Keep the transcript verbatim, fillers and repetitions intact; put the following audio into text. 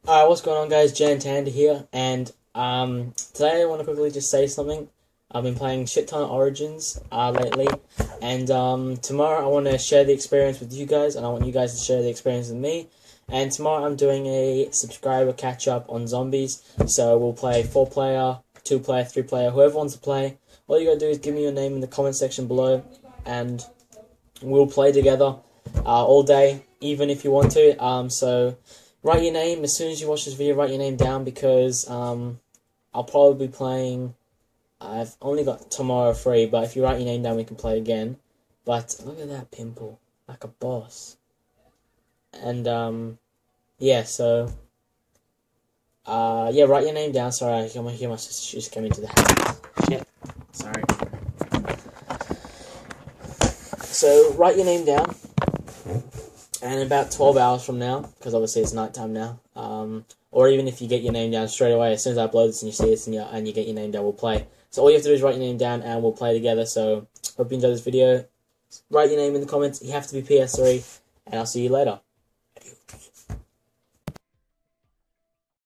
Alright, what's going on, guys? Jan Tander here, and um, today I want to quickly just say something. I've been playing shit ton of Origins uh, lately, and um, tomorrow I want to share the experience with you guys, and I want you guys to share the experience with me. And tomorrow I'm doing a subscriber catch-up on zombies, so we'll play four-player, two-player, three-player, whoever wants to play. All you gotta do is give me your name in the comment section below, and we'll play together uh, all day, even if you want to. Um, so... Write your name as soon as you watch this video. Write your name down because um, I'll probably be playing. I've only got tomorrow free, but if you write your name down, we can play again. But look at that pimple, like a boss. And um, yeah, so uh, yeah, write your name down. Sorry, I hear my, hear my sister just came into the house. Shit, sorry. So write your name down. And about twelve hours from now, because obviously it's nighttime now, um, or even if you get your name down straight away, as soon as I upload this and you see this and you, and you get your name down, we'll play. So all you have to do is write your name down and we'll play together. So hope you enjoyed this video. Write your name in the comments. You have to be P S three, and I'll see you later. Adios.